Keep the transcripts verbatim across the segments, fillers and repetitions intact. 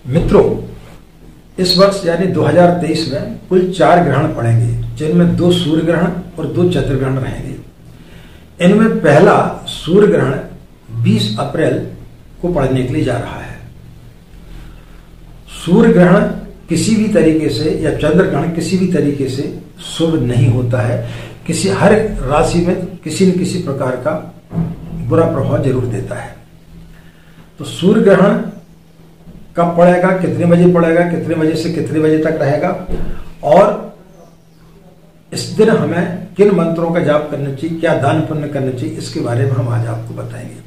मित्रों, इस वर्ष यानी दो हज़ार तेईस में कुल चार ग्रहण पड़ेंगे, जिनमें दो सूर्य ग्रहण और दो चंद्र ग्रहण रहेंगे। इनमें पहला सूर्य ग्रहण बीस अप्रैल को पड़ने के लिए जा रहा है। सूर्य ग्रहण किसी भी तरीके से या चंद्र ग्रहण किसी भी तरीके से शुभ नहीं होता है। किसी हर राशि में किसी न किसी प्रकार का बुरा प्रभाव जरूर देता है। तो सूर्य ग्रहण कब पड़ेगा, कितने बजे पड़ेगा, कितने बजे से कितने बजे तक रहेगा, और इस दिन हमें किन मंत्रों का जाप करना चाहिए, क्या दान पुण्य करना चाहिए, इसके बारे में हम आज आपको बताएंगे।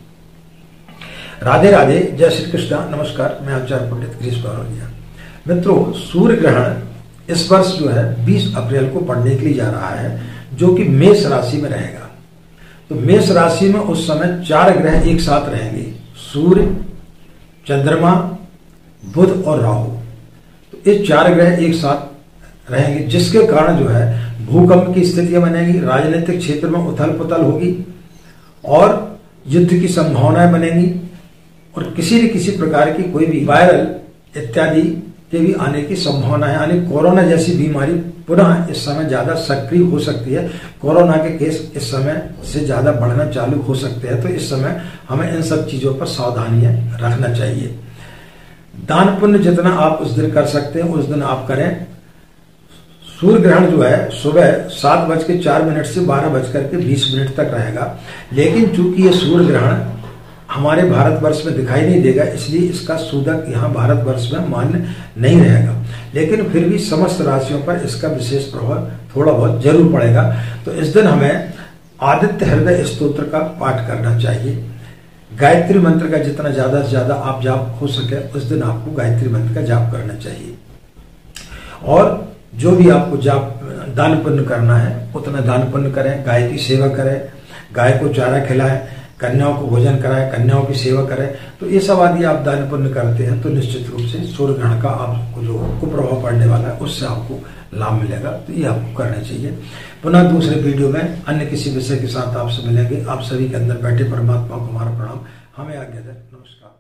राधे राधे, जय श्री कृष्ण, नमस्कार। मैं आचार्य पंडित गिरीश बारोलिया। मित्रों, सूर्य ग्रहण इस वर्ष जो है बीस अप्रैल को पड़ने के लिए जा रहा है, जो कि मेष राशि में रहेगा। तो मेष राशि में उस समय चार ग्रह एक साथ रहेंगे, सूर्य, चंद्रमा, बुध और राहु। तो ये चार ग्रह एक साथ रहेंगे, जिसके कारण जो है भूकंप की स्थितियां बनेगी, राजनीतिक क्षेत्र में उथल पुथल होगी और युद्ध की संभावनाएं बनेगी, और किसी न किसी प्रकार की कोई भी वायरल इत्यादि के भी आने की संभावना है। यानी कोरोना जैसी बीमारी पुनः इस समय ज्यादा सक्रिय हो सकती है। कोरोना के केस इस समय से ज्यादा बढ़ना चालू हो सकते हैं। तो इस समय हमें इन सब चीजों पर सावधानियां रखना चाहिए। दान पुण्य जितना आप उस दिन कर सकते हैं उस दिन आप करें। सूर्य ग्रहण जो है सुबह सात बज के चार मिनट से बारह बजकर के बीस मिनट तक रहेगा, लेकिन चूंकि ये सूर्य ग्रहण हमारे भारतवर्ष में दिखाई नहीं देगा, इसलिए इसका सूदक यहाँ भारतवर्ष में मान्य नहीं रहेगा। लेकिन फिर भी समस्त राशियों पर इसका विशेष प्रभाव थोड़ा बहुत जरूर पड़ेगा। तो इस दिन हमें आदित्य हृदय स्तोत्र का पाठ करना चाहिए। गायत्री मंत्र का जितना ज्यादा से ज्यादा आप जाप हो सके उस दिन आपको गायत्री मंत्र का जाप करना चाहिए। और जो भी आपको जाप दान पुण्य करना है उतना दान पुण्य करें, गाय की सेवा करें, गाय को चारा खिलाएं, कन्याओं को भोजन कराएं, कन्याओं की सेवा करें। तो ये सब आदि आप दान पुण्य करते हैं तो निश्चित रूप से सूर्य ग्रहण का आपको जो कुप्रभाव पड़ने वाला है उससे आपको लाभ मिलेगा। तो ये आपको करना चाहिए। पुनः दूसरे वीडियो में अन्य किसी विषय के साथ आपसे मिलेंगे। आप सभी के अंदर बैठे परमात्मा को हमारा प्रणाम। हमें आज्ञा दें। नमस्कार।